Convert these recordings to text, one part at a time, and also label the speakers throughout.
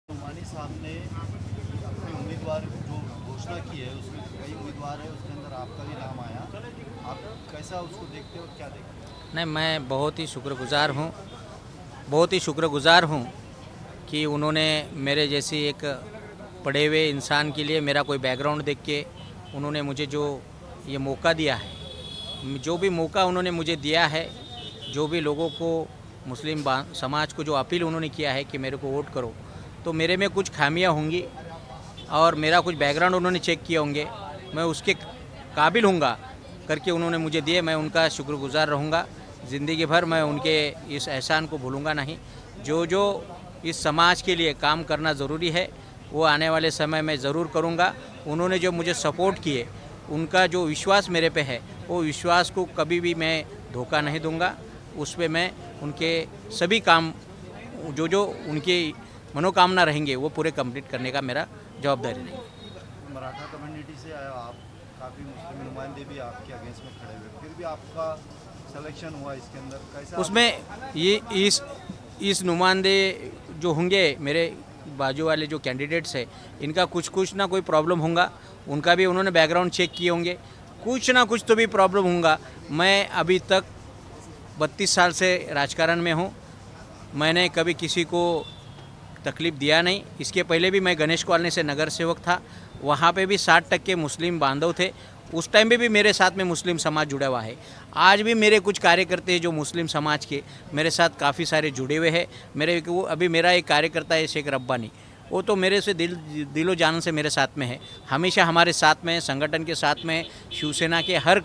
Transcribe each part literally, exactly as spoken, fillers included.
Speaker 1: नुमानी साहब ने अपने उम्मीदवार जो घोषणा की है उसमें कई उम्मीदवार है, उसके अंदर आपका भी नाम आया। आप कैसा उसको देखते हो और क्या देखते हो?
Speaker 2: नहीं, मैं बहुत ही शुक्रगुज़ार हूँ बहुत ही शुक्रगुज़ार हूँ कि उन्होंने मेरे जैसी एक पढ़े हुए इंसान के लिए मेरा कोई बैकग्राउंड देख के उन्होंने मुझे जो ये मौका दिया है, जो भी मौका उन्होंने मुझे दिया है, जो भी लोगों को, मुस्लिम समाज को जो अपील उन्होंने किया है कि मेरे को वोट करो, तो मेरे में कुछ खामियां होंगी और मेरा कुछ बैकग्राउंड उन्होंने चेक किए होंगे, मैं उसके काबिल हूँगा करके उन्होंने मुझे दिए। मैं उनका शुक्रगुज़ार रहूँगा ज़िंदगी भर। मैं उनके इस एहसान को भूलूँगा नहीं। जो जो इस समाज के लिए काम करना ज़रूरी है वो आने वाले समय में ज़रूर करूँगा। उन्होंने जो मुझे सपोर्ट किए, उनका जो विश्वास मेरे पे है, वो विश्वास को कभी भी मैं धोखा नहीं दूँगा। उस पर मैं उनके सभी काम, जो जो उनकी मनोकामना रहेंगे, वो पूरे कंप्लीट करने का मेरा जवाबदारी रहेगी।
Speaker 1: मराठा कम्युनिटी से आया आप, काफ़ी मुस्लिम नुमाइंदे भी आपके अगेंस्ट में खड़े हुए, फिर भी आपका सिलेक्शन हुआ इसके अंदर, कैसा?
Speaker 2: उसमें ये इस इस नुमाइंदे जो होंगे, मेरे बाजू वाले जो कैंडिडेट्स हैं, इनका कुछ कुछ ना कोई प्रॉब्लम होगा। उनका भी उन्होंने बैकग्राउंड चेक किए होंगे, कुछ ना कुछ तो भी प्रॉब्लम होगा। मैं अभी तक बत्तीस साल से राजकारण में हूँ, मैंने कभी किसी को तकलीफ़ दिया नहीं। इसके पहले भी मैं गणेश कॉलोनी से नगर सेवक था, वहाँ पे भी साठ टक्के मुस्लिम बांधव थे। उस टाइम पे भी मेरे साथ में मुस्लिम समाज जुड़ा हुआ है। आज भी मेरे कुछ कार्यकर्ता हैं जो मुस्लिम समाज के मेरे साथ काफ़ी सारे जुड़े हुए हैं। मेरे वो अभी मेरा एक कार्यकर्ता है शेख रब्बानी, वो तो मेरे से दिल दिलो जान से मेरे साथ में है, हमेशा हमारे साथ में, संगठन के साथ में, शिवसेना के हर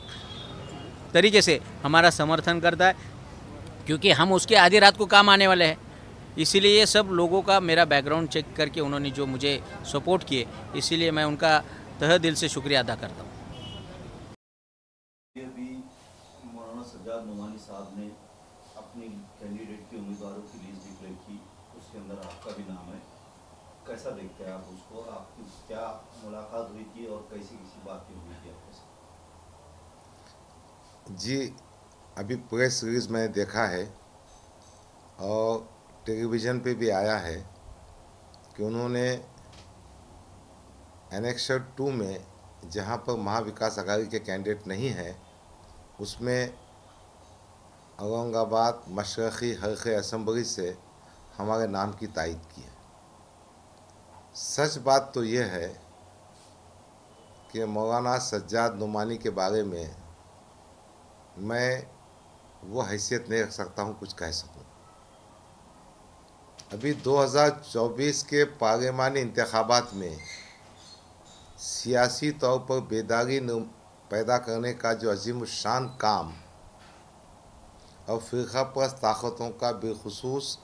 Speaker 2: तरीके से हमारा समर्थन करता है, क्योंकि हम उसके आधी रात को काम आने वाले हैं। इसीलिए ये सब लोगों का मेरा बैकग्राउंड चेक करके उन्होंने जो मुझे सपोर्ट किए, इसीलिए मैं उनका तहे दिल से शुक्रिया अदा करता हूँ।
Speaker 1: ये भी मौलाना सज्जाद नुमानी साहब ने अपनी कैंडिडेट के उम्मीदवारों की लिस्ट डिक्लेयर की, उसके अंदर आपका भी नाम है। कैसा देखते हैं आप उसको? आपकी क्या मुलाकात हुई थी और कैसी किसी बात की हुई थी आपके साथ?
Speaker 3: जी, अभी प्रेस रिलीज मैंने देखा है और टेलीविज़न पे भी आया है कि उन्होंने एनेक्सर टू में, जहां पर महाविकास अघाड़ी के कैंडिडेट नहीं हैं, उसमें औरंगाबाद मशरक़ी हल्के असम्बली से हमारे नाम की तायीद की है। सच बात तो ये है कि मौलाना सज्जाद नुमानी के बारे में मैं वो हैसियत नहीं रख सकता हूँ कुछ कह सकूँ। अभी दो हज़ार चौबीस के पार्लिमानी इंतखाबात में सियासी तौर पर बेदारी पैदा करने का जो अजीम शान काम और फ़िरका परस्त ताकतों का, बिलखुसूस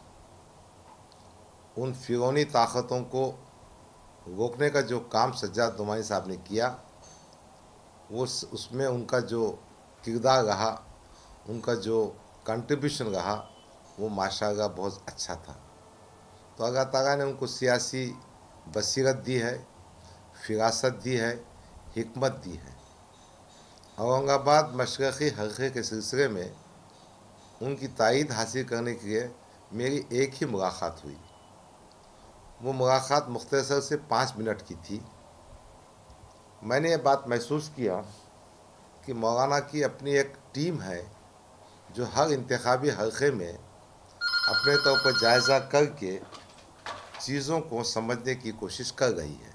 Speaker 3: उन फिरौनी ताकतों को रोकने का जो काम सज्जाद नुमानी साहब ने किया, वो उसमें उनका जो किरदार रहा, उनका जो कंट्रीब्यूशन रहा, वो माशाअल्लाह बहुत अच्छा था। तो अल्लाह ताला ने उनको सियासी बसीरत दी है, फिरासत दी है, हिकमत दी है। औरंगाबाद मशरक़ी हल्के के सिलसिले में उनकी तायीद हासिल करने के लिए मेरी एक ही मुलाकात हुई। वो मुलाकात मुख्तसर से पाँच मिनट की थी। मैंने ये बात महसूस किया कि मौलाना की अपनी एक टीम है जो हर इंतखाबी हल्के में अपने तौर पर जायज़ा करके चीज़ों को समझने की कोशिश कर रही है।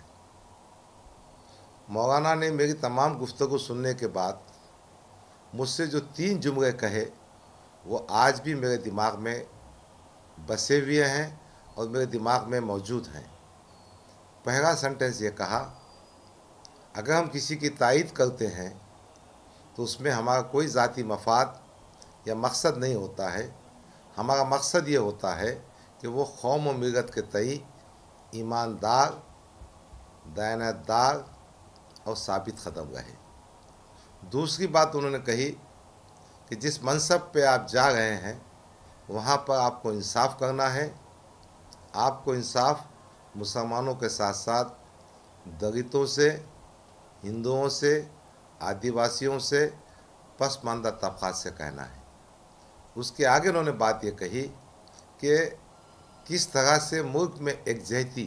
Speaker 3: मौलाना ने मेरी तमाम गुफ्तगू सुनने के बाद मुझसे जो तीन जुमले कहे, वो आज भी मेरे दिमाग में बसे हुए हैं और मेरे दिमाग में मौजूद हैं। पहला सेंटेंस ये कहा, अगर हम किसी की तायीद करते हैं तो उसमें हमारा कोई ज़ाती मफाद या मकसद नहीं होता है। हमारा मकसद ये होता है कि वो कौम व मिलत के तई ईमानदार, दयानतदार और साबित कदम रहे। दूसरी बात उन्होंने कही कि जिस मनसब पे आप जा रहे हैं वहाँ पर आपको इंसाफ करना है। आपको इंसाफ मुसलमानों के साथ साथ दलितों से, हिंदुओं से, आदिवासियों से, पसमानदा तबक़ात से कहना है। उसके आगे उन्होंने बात ये कही कि किस तरह से मुल्क में एकजहती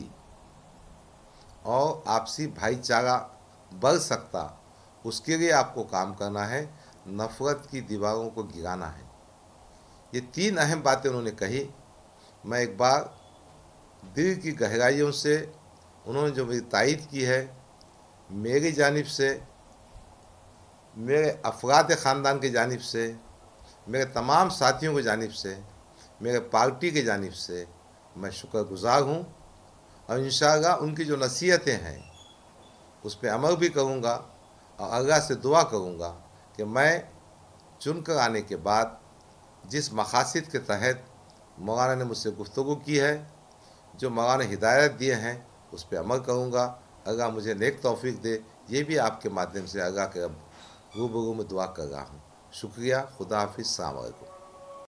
Speaker 3: और आपसी भाईचारा बढ़ सकता, उसके लिए आपको काम करना है, नफ़रत की दीवारों को गिराना है। ये तीन अहम बातें उन्होंने कही। मैं एक बार दिल की गहराइयों से उन्होंने जो मेरी तायीद की है, मेरी जानिब से, मेरे अफराद ख़ानदान की जानिब से, मेरे तमाम साथियों की जानिब से, मेरे पार्टी की जानिब से मैं शुक्रगुज़ार हूँ और इंशाअल्लाह उनकी जो नसीहतें हैं उस पर अमल भी करूँगा और अल्लाह से दुआ करूँगा कि मैं चुनकर आने के बाद जिस मकासद के तहत मौलाना ने मुझसे गुफ्तगू की है, जो मौलाना ने हिदायत दिए हैं, उस पर अमल करूँगा। अल्लाह मुझे नेक तौफीक दे, ये भी आपके माध्यम से अल्लाह के रूबरू में दुआ कर रहा हूँ। शुक्रिया। खुदा हाफिज़। अस्सलाम वालेकुम।